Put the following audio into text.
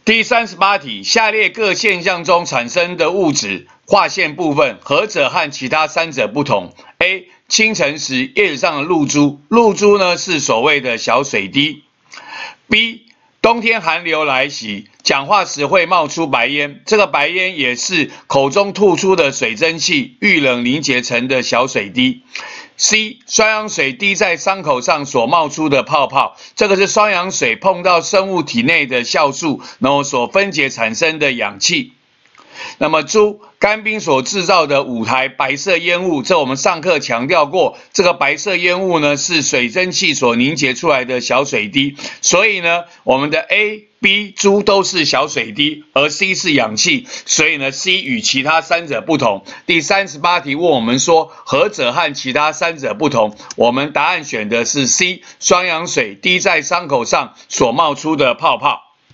第38题，下列各现象中产生的物质划线部分，何者和其他三者不同 ？A. 清晨时叶子上的露珠，露珠呢是所谓的小水滴。B. 冬天寒流来袭，讲话时会冒出白烟，这个白烟也是口中吐出的水蒸气遇冷凝结成的小水滴。C. 双氧水滴在伤口上所冒出的泡泡，这个是双氧水碰到生物体内的酵素，然后所分解产生的氧气。那么猪干冰所制造的5台白色烟雾，这我们上课强调过，这个白色烟雾呢是水蒸气所凝结出来的小水滴，所以呢我们的 A、B 猪都是小水滴，而 C 是氧气，所以呢 C 与其他三者不同。第38题问我们说何者和其他三者不同，我们答案选的是 C， 双氧水滴在伤口上所冒出的泡泡。